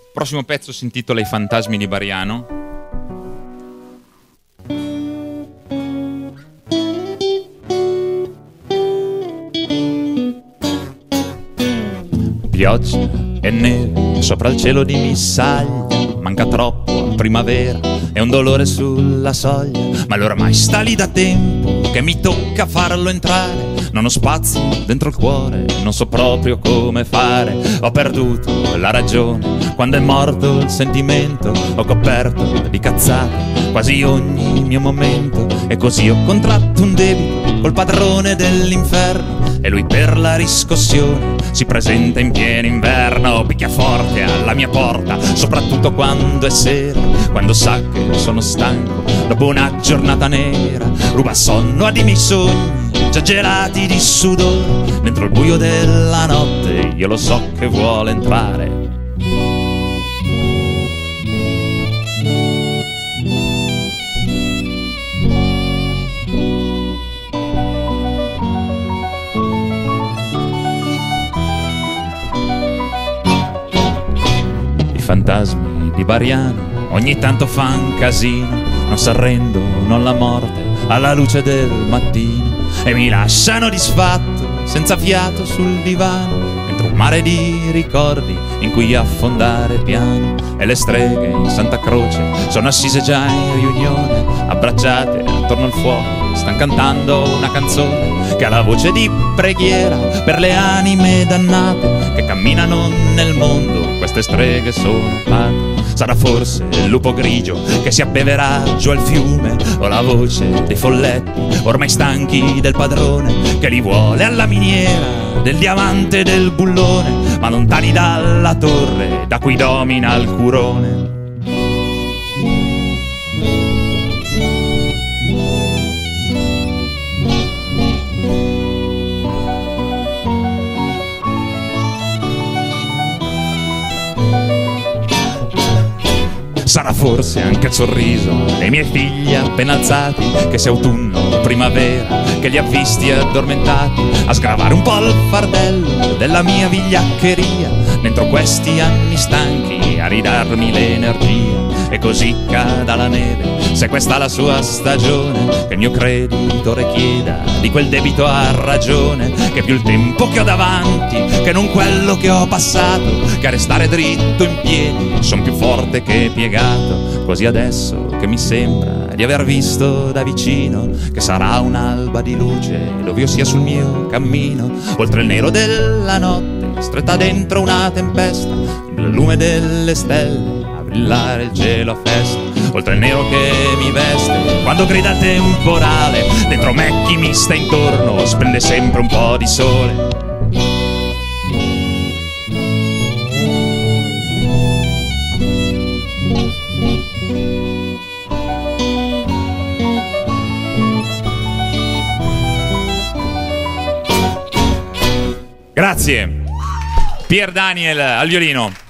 prossimo pezzo si intitola I fantasmi di Bariano. Pioggia e neve sopra il cielo di Missaglia, manca troppo a primavera e un dolore sulla soglia, ma lui ormai sta lì da tempo che mi tocca farlo entrare. Non ho spazio dentro il cuore, non so proprio come fare. Ho perduto la ragione quando è morto il sentimento. Ho coperto di cazzate quasi ogni mio momento, e così ho contratto un debito col padrone dell'inferno. E lui per la riscossione si presenta in pieno inverno, picchia forte alla mia porta, soprattutto quando è sera, quando sa che sono stanco dopo una giornata nera. Ruba sonno ad i miei sogni già gelati di sudore, dentro il buio della notte io lo so che vuole entrare. I fantasmi di Bariano ogni tanto fan casino, non s'arrendono alla morte alla luce del mattino, e mi lasciano disfatto senza fiato sul divano, entro un mare di ricordi in cui affondare piano. E le streghe in Santa Croce sono assise già in riunione, abbracciate attorno al fuoco, stan cantando una canzone che ha la voce di preghiera per le anime dannate che camminano nel mondo. Queste streghe sono pazze. Sarà forse il lupo grigio che si abbeverà giù al fiume, o la voce dei folletti ormai stanchi del padrone che li vuole alla miniera del diamante e del bullone, ma lontani dalla torre da cui domina il curone. Sarà forse anche il sorriso dei miei figli appena alzati, che sia autunno o primavera, che li ha visti addormentati, a sgravare un po' il fardello della mia vigliaccheria, dentro questi anni stanchi a ridarmi l'energia. E così cada la neve, se questa è la sua stagione, che il mio creditore chieda di quel debito ha ragione, che più il tempo che ho davanti che non quello che ho passato, che a restare dritto in piedi son più forte che piegato. Così adesso che mi sembra di aver visto da vicino che sarà un'alba di luce dove io sia sul mio cammino, oltre il nero della notte stretta dentro una tempesta, il lume delle stelle a brillare il cielo a festa, oltre il nero che mi veste quando grida il temporale, dentro me chi mi sta intorno spende sempre un po' di sole. Grazie. Pier Daniel al violino.